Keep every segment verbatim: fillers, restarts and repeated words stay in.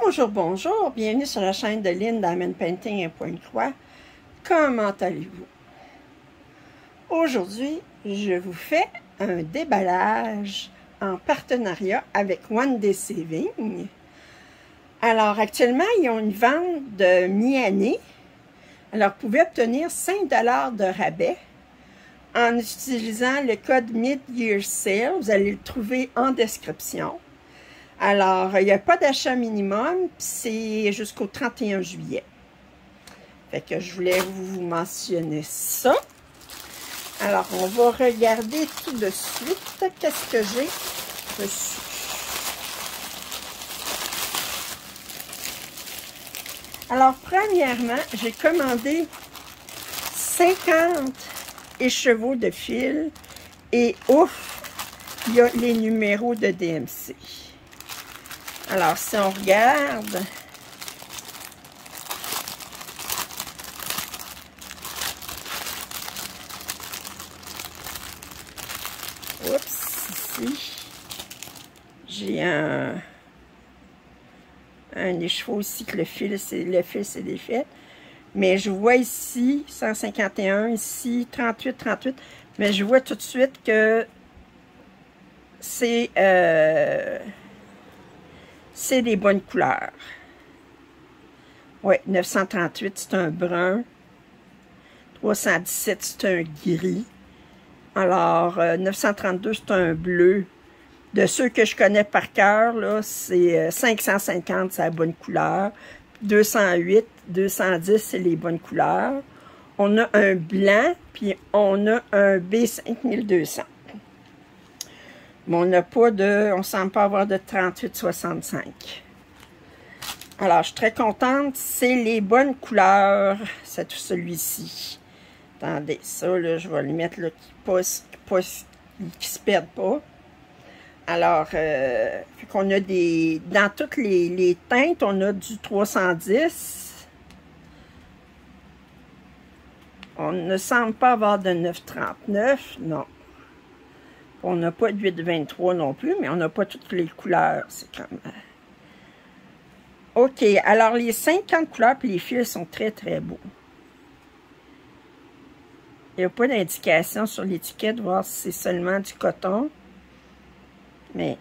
Bonjour, bonjour, bienvenue sur la chaîne de Lynn Diamond Painting et Pointe-Croix. Comment allez-vous? Aujourd'hui, je vous fais un déballage en partenariat avec One Day Saving. Alors, actuellement, ils ont une vente de mi-année. Alors, vous pouvez obtenir cinq dollars de rabais en utilisant le code Mid-Year Sale. Vous allez le trouver en description. Alors, il n'y a pas d'achat minimum, puis c'est jusqu'au trente et un juillet. Fait que je voulais vous mentionner ça. Alors, on va regarder tout de suite qu'est-ce que j'ai reçu. Alors, premièrement, j'ai commandé cinquante écheveaux de fil et ouf, il y a les numéros de D M C. Alors, si on regarde, oups, ici, j'ai un, un écheveau ici que le fil, c'est le fil s'est défait. Mais je vois ici, cent cinquante et un, ici, trente-huit, trente-huit, mais je vois tout de suite que c'est... Euh, c'est des bonnes couleurs. Oui, neuf cent trente-huit, c'est un brun. trois cent dix-sept, c'est un gris. Alors, euh, neuf cent trente-deux, c'est un bleu. De ceux que je connais par cœur, là, c'est euh, cinq cent cinquante, c'est la bonne couleur. deux cent huit, deux cent dix, c'est les bonnes couleurs. On a un blanc, puis on a un B cinq mille deux cents. Mais on n'a pas de, on semble pas avoir de trente-huit soixante-cinq. Alors, je suis très contente. C'est les bonnes couleurs. C'est tout celui-ci. Attendez, ça, là, je vais le mettre là, qui passe, qui passe, qui se perde pas. Alors, euh, fait qu'on a des, dans toutes les, les teintes, on a du trois cent dix. On ne semble pas avoir de neuf trente-neuf, non. On n'a pas de huit vingt-trois non plus, mais on n'a pas toutes les couleurs. C'est comme... OK, alors les cinquante couleurs puis les fils sont très, très beaux. Il n'y a pas d'indication sur l'étiquette, voir si c'est seulement du coton. Mais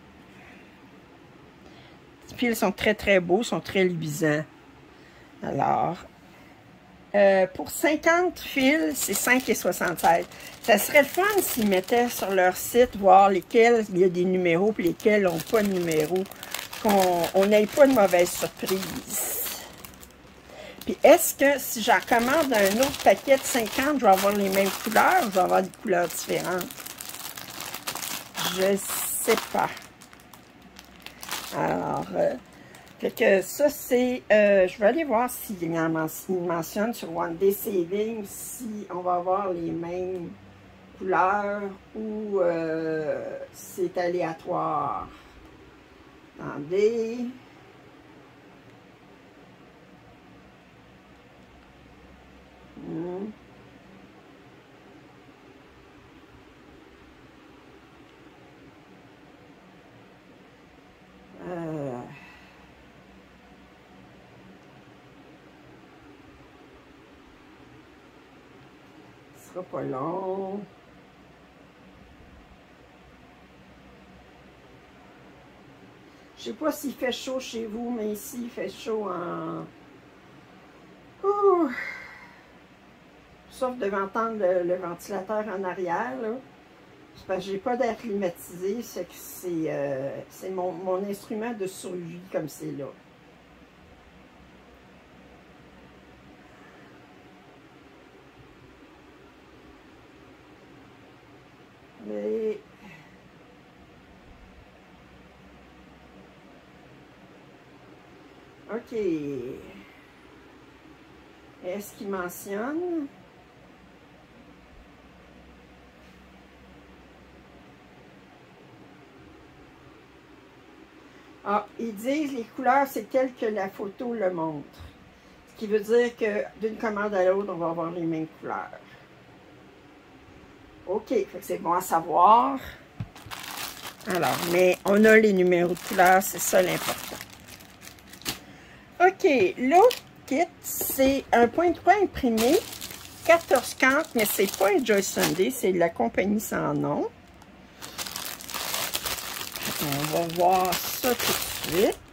les fils sont très, très beaux, sont très luisants. Alors... Euh, pour cinquante fils, c'est cinq et soixante-seize. Ça serait le fun s'ils mettaient sur leur site, voir lesquels il y a des numéros et lesquels n'ont pas de numéros. Qu'on n'ait pas de mauvaise surprise. Puis est-ce que si j'en commande un autre paquet de cinquante, je vais avoir les mêmes couleurs ou je vais avoir des couleurs différentes? Je sais pas. Alors... Euh, Fait que ça, c'est... Euh, je vais aller voir s'il mentionne sur One Day Saving si on va avoir les mêmes couleurs ou euh, c'est aléatoire. Attendez. Hmm. Euh... Ce sera pas long. Je sais pas s'il fait chaud chez vous, mais ici, il fait chaud en... Ouh. Sauf de entendre le, le ventilateur en arrière, là. C'est parce que j'ai pas d'air climatisé, c'est que c'est euh, c'est mon, mon instrument de survie comme c'est là. Mais... OK. Est-ce qu'il mentionne? Ah, ils disent les couleurs, c'est tel que la photo le montre. Ce qui veut dire que d'une commande à l'autre, on va avoir les mêmes couleurs. OK, c'est bon à savoir. Alors, mais on a les numéros de couleurs, c'est ça l'important. OK, l'autre kit, c'est un point de croix imprimé, quatorze cantes, mais c'est pas un Joy Sunday, c'est de la compagnie sans nom. On va voir ça tout de suite.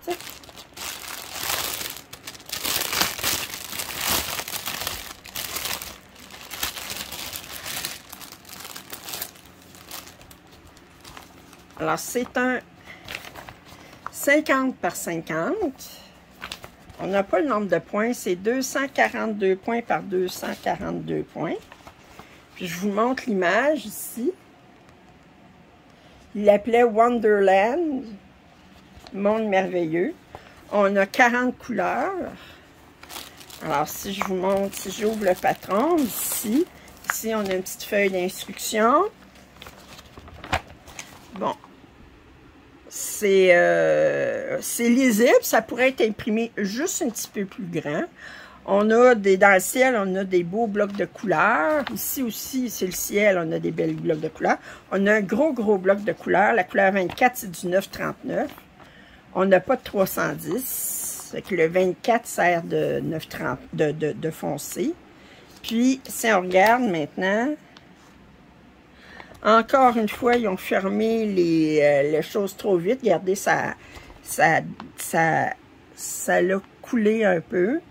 Alors, c'est un cinquante par cinquante. On n'a pas le nombre de points. C'est deux cent quarante-deux points par deux cent quarante-deux points. Puis, je vous montre l'image ici. Il l'appelait Wonderland. Monde merveilleux. On a quarante couleurs. Alors, si je vous montre, si j'ouvre le patron, ici, ici, on a une petite feuille d'instruction. Bon. C'est euh, lisible, ça pourrait être imprimé juste un petit peu plus grand. On a des, dans le ciel, on a des beaux blocs de couleurs. Ici aussi, c'est le ciel, on a des belles blocs de couleurs. On a un gros, gros bloc de couleurs. La couleur vingt-quatre, c'est du neuf trente-neuf. On n'a pas de trois cent dix. Fait que le vingt-quatre sert de neuf trente, de, de, de foncé. Puis, si on regarde maintenant... Encore une fois, ils ont fermé les, euh, les choses trop vite. Regardez, ça, ça, ça, ça l'a coulé un peu.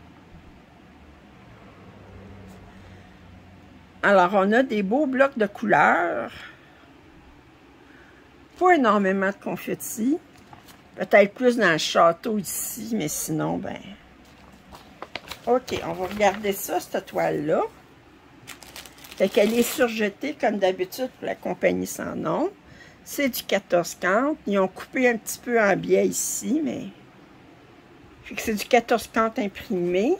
Alors, on a des beaux blocs de couleurs. Pas énormément de confettis. Peut-être plus dans le château ici, mais sinon, ben... OK, on va regarder ça, cette toile-là. Fait qu'elle est surjetée comme d'habitude pour la compagnie sans nom. C'est du quatorze cantes. Ils ont coupé un petit peu en biais ici, mais... Fait que c'est du quatorze cantes imprimé.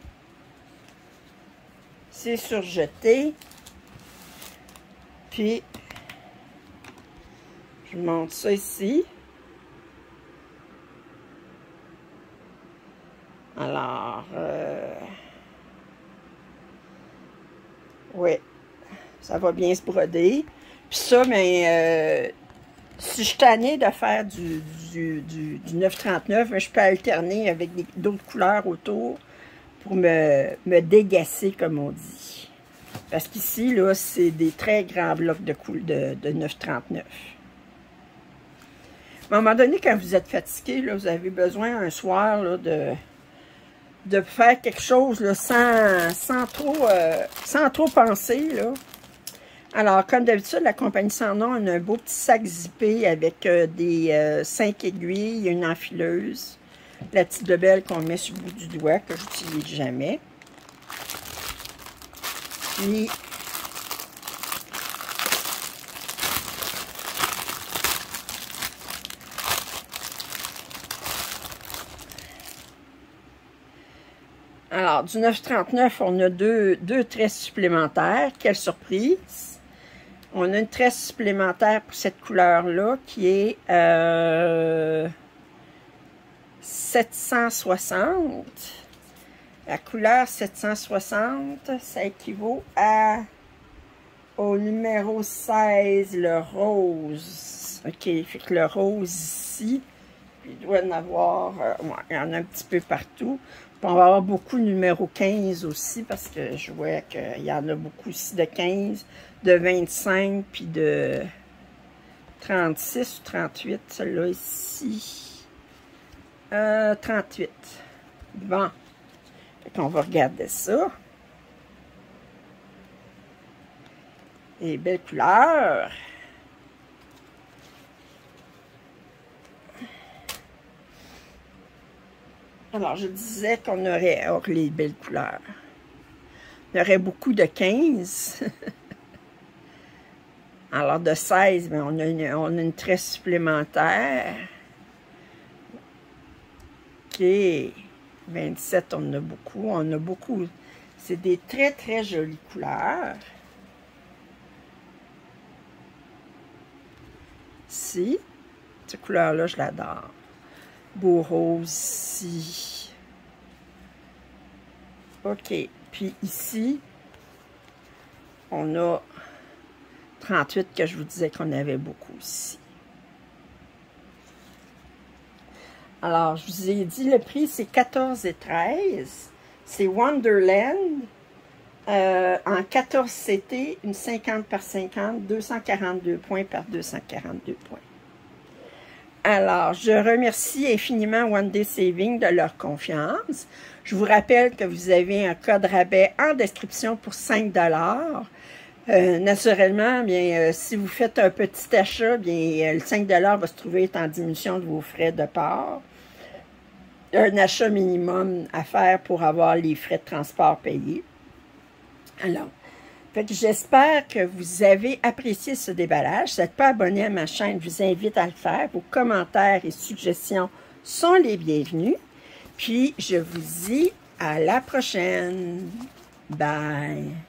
C'est surjeté. Puis, je vous montre ça ici. Alors, euh... oui, ça va bien se broder. Puis ça, mais euh, si je suis tannée de faire du, du, du, du neuf trente-neuf, je peux alterner avec d'autres couleurs autour pour me, me dégasser, comme on dit. Parce qu'ici, là, c'est des très grands blocs de, de, de neuf trente-neuf. À un moment donné, quand vous êtes fatigué, là, vous avez besoin un soir là, de... de faire quelque chose là, sans, sans, trop, euh, sans trop penser. Là. Alors, comme d'habitude, la compagnie sans nom a un beau petit sac zippé avec euh, des euh, cinq aiguilles, une enfileuse, la petite bebelle qu'on met sur le bout du doigt, que je n'utilise jamais. Puis, alors, du neuf trente-neuf, on a deux, deux traits supplémentaires. Quelle surprise! On a une tresse supplémentaire pour cette couleur-là qui est euh, sept cent soixante. La couleur sept cent soixante, ça équivaut à au numéro seize, le rose. OK, fait que le rose ici, il doit en avoir, euh, ouais, il y en a un petit peu partout. Puis on va avoir beaucoup de numéro quinze aussi, parce que je vois qu'il y en a beaucoup ici de quinze, de vingt-cinq, puis de trente-six ou trente-huit, celle-là ici. Euh, trente-huit. Bon. Fait qu'on va regarder ça. Et belle couleur. Alors, je disais qu'on aurait, oh, les belles couleurs. Il y aurait beaucoup de quinze. Alors, de seize, bien, on, a une, on a une tresse supplémentaire. OK. vingt-sept, on en a beaucoup. On a beaucoup. C'est des très, très jolies couleurs. Ici, cette couleur-là, je l'adore. Beau rose ici. OK. Puis ici, on a trente-huit que je vous disais qu'on avait beaucoup ici. Alors, je vous ai dit, le prix, c'est quatorze et treize. C'est Wonderland. Euh, en quatorze C T, une cinquante par cinquante, deux cent quarante-deux points par deux cent quarante-deux points. Alors, je remercie infiniment One Day Saving de leur confiance. Je vous rappelle que vous avez un code rabais en description pour cinq dollars. Euh, naturellement, bien, euh, si vous faites un petit achat, bien, euh, le cinq dollars va se trouver en diminution de vos frais de port. Un achat minimum à faire pour avoir les frais de transport payés. Alors, j'espère que vous avez apprécié ce déballage. Si vous n'êtes pas abonné à ma chaîne, je vous invite à le faire. Vos commentaires et suggestions sont les bienvenus. Puis, je vous dis à la prochaine. Bye!